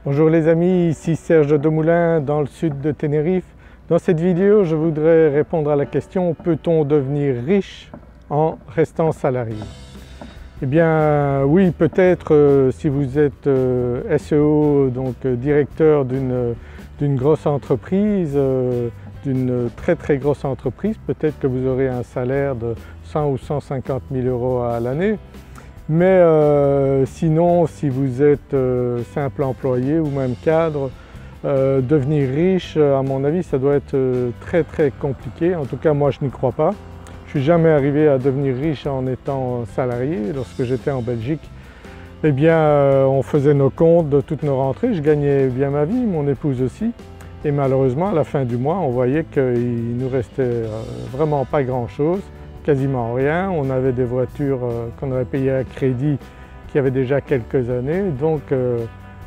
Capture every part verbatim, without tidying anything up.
Bonjour les amis, ici Serge Demoulin dans le sud de Tenerife. Dans cette vidéo je voudrais répondre à la question: peut-on devenir riche en restant salarié? Eh bien oui, peut-être euh, si vous êtes euh, S E O, donc euh, directeur d'une d'une grosse entreprise, euh, d'une très très grosse entreprise, peut-être que vous aurez un salaire de cent ou cent cinquante mille euros à l'année. Mais euh, sinon, si vous êtes euh, simple employé ou même cadre, euh, devenir riche, à mon avis, ça doit être euh, très très compliqué. En tout cas, moi je n'y crois pas. Je ne suis jamais arrivé à devenir riche en étant salarié. Lorsque j'étais en Belgique, eh bien euh, on faisait nos comptes de toutes nos rentrées, je gagnais bien ma vie, mon épouse aussi. Et malheureusement, à la fin du mois, on voyait qu'il nous restait euh, vraiment pas grand-chose. Quasiment rien. On avait des voitures euh, qu'on avait payées à crédit qui avaient déjà quelques années, donc euh,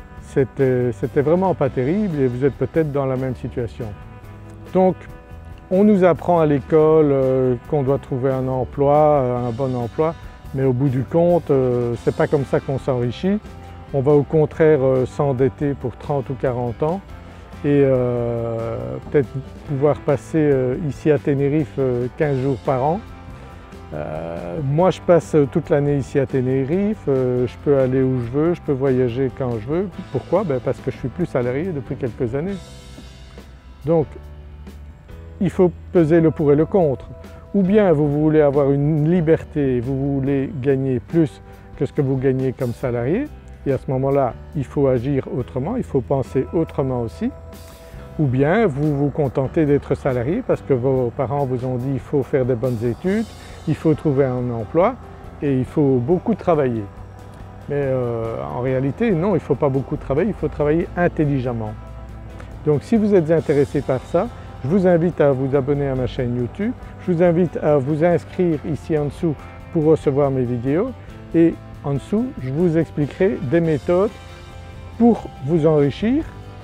c'était vraiment pas terrible et vous êtes peut-être dans la même situation. Donc on nous apprend à l'école euh, qu'on doit trouver un emploi, un bon emploi, mais au bout du compte euh, c'est pas comme ça qu'on s'enrichit. On va au contraire euh, s'endetter pour trente ou quarante ans et euh, peut-être pouvoir passer euh, ici à Tenerife euh, quinze jours par an. Euh, moi je passe toute l'année ici à Tenerife, euh, je peux aller où je veux, je peux voyager quand je veux. Pourquoi? Ben parce que je suis plus salarié depuis quelques années. Donc il faut peser le pour et le contre. Ou bien vous voulez avoir une liberté, vous voulez gagner plus que ce que vous gagnez comme salarié, et à ce moment-là il faut agir autrement, il faut penser autrement aussi. Ou bien vous vous contentez d'être salarié parce que vos parents vous ont dit il faut faire des bonnes études, il faut trouver un emploi et il faut beaucoup travailler. Mais euh, en réalité non, il ne faut pas beaucoup travailler, il faut travailler intelligemment. Donc si vous êtes intéressé par ça, je vous invite à vous abonner à ma chaîne YouTube, je vous invite à vous inscrire ici en dessous pour recevoir mes vidéos et en dessous je vous expliquerai des méthodes pour vous enrichir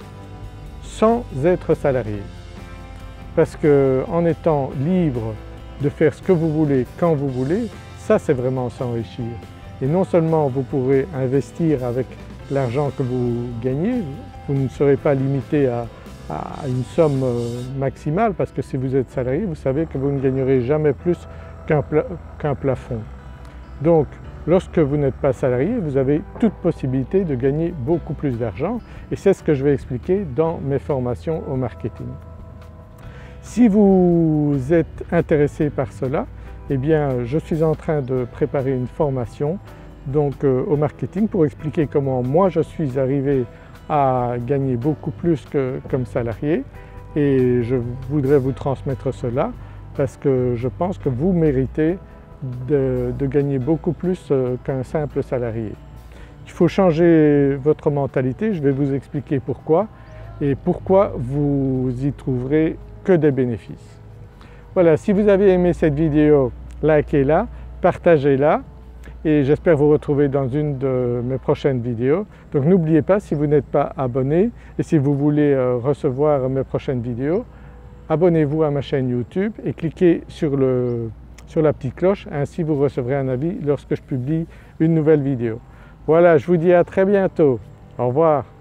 sans être salarié. Parce qu'en étant libre de faire ce que vous voulez quand vous voulez, ça c'est vraiment s'enrichir. Et non seulement vous pourrez investir avec l'argent que vous gagnez, vous ne serez pas limité à, à une somme maximale parce que si vous êtes salarié, vous savez que vous ne gagnerez jamais plus qu'un pla qu'un plafond. Donc lorsque vous n'êtes pas salarié, vous avez toute possibilité de gagner beaucoup plus d'argent et c'est ce que je vais expliquer dans mes formations au marketing. Si vous êtes intéressé par cela, eh bien je suis en train de préparer une formation donc, euh, au marketing pour expliquer comment moi je suis arrivé à gagner beaucoup plus que comme salarié et je voudrais vous transmettre cela parce que je pense que vous méritez de, de gagner beaucoup plus euh, qu'un simple salarié. Il faut changer votre mentalité, je vais vous expliquer pourquoi et pourquoi vous y trouverez que des bénéfices. Voilà, si vous avez aimé cette vidéo, likez-la, partagez-la et j'espère vous retrouver dans une de mes prochaines vidéos. Donc n'oubliez pas, si vous n'êtes pas abonné et si vous voulez recevoir mes prochaines vidéos, abonnez-vous à ma chaîne YouTube et cliquez sur, le, sur la petite cloche, ainsi vous recevrez un avis lorsque je publie une nouvelle vidéo. Voilà, je vous dis à très bientôt. Au revoir.